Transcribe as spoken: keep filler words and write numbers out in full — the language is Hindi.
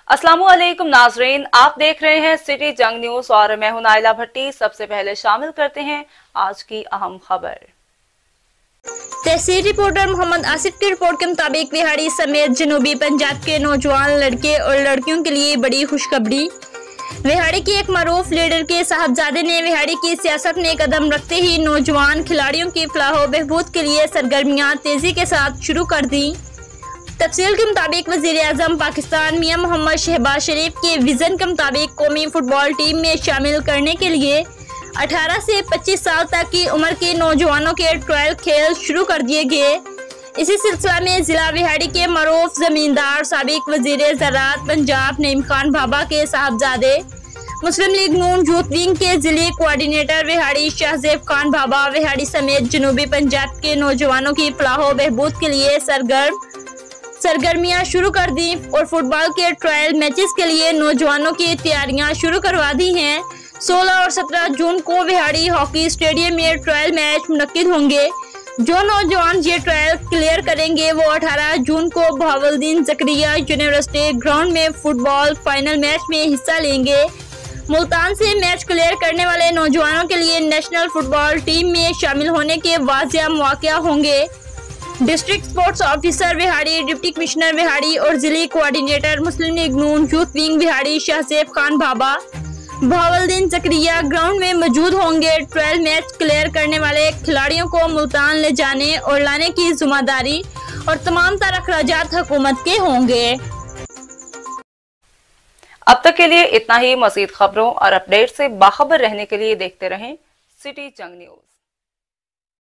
अस्सलामुअलैकुम नाजरीन, आप देख रहे हैं सिटी जंग न्यूज और मैं हूं नाइला भट्टी। सबसे पहले शामिल करते हैं आज की अहम खबर। तहसील रिपोर्टर मोहम्मद आसिफ की रिपोर्ट के मुताबिक विहाड़ी समेत जनूबी पंजाब के नौजवान लड़के और लड़कियों के लिए बड़ी खुशखबरी। विहाड़ी के एक मरूफ लीडर के साहबजादे ने विहाड़ी की सियासत में कदम रखते ही नौजवान खिलाड़ियों की फलाह बहबूद के लिए सरगर्मियां तेजी के साथ शुरू कर दी। तफसील के मुताबिक वज़ीर आज़म पाकिस्तान मियां मोहम्मद शहबाज शरीफ के विजन के मुताबिक कौमी फुटबॉल टीम में शामिल करने के लिए अठारह से पच्चीस साल तक की उम्र के नौजवानों के ट्रायल खेल शुरू कर दिए गए। इसी सिलसिला में जिला विहाड़ी के मरूफ जमींदार साबिक वजीर ज़राअत पंजाब नईम खान बाबा के साहबजादे, मुस्लिम लीग नून यूथ विंग के जिले कोऑर्डिनेटर विहाड़ी शाहजेब खान बाबा विहाड़ी समेत जनूबी पंजाब के नौजवानों की फलाह बहबूद के लिए सरगर्म सरगर्मियां शुरू कर दी और फुटबॉल के ट्रायल मैचेस के लिए नौजवानों की तैयारियां शुरू करवा दी हैं। सोलह और सत्रह जून को विहाड़ी हॉकी स्टेडियम में ट्रायल मैच मुनक्किद होंगे। जो नौजवान ये ट्रायल क्लियर करेंगे वो अठारह जून को बहावुद्दीन ज़करिया यूनिवर्सिटी ग्राउंड में फुटबॉल फाइनल मैच में हिस्सा लेंगे। मुल्तान से मैच क्लियर करने वाले नौजवानों के लिए नेशनल फुटबॉल टीम में शामिल होने के वाज़िया मौक़ा होंगे। District sports officer Vehari, deputy commissioner Vehari और जिले coordinator Muslim League Noon youth wing Vehari Shahzeb Khan Baba Bahauddin Zakariya ground में मौजूद होंगे। ट्रायल मैच क्लियर करने वाले खिलाड़ियों को मुल्तान ले जाने और लाने की जिम्मेदारी और तमाम तरह अखराजात हुकूमत के होंगे। अब तक के लिए इतना ही। मज़ीद खबरों और अपडेट से बाखबर रहने के लिए देखते रहें सिटी जंग न्यूज।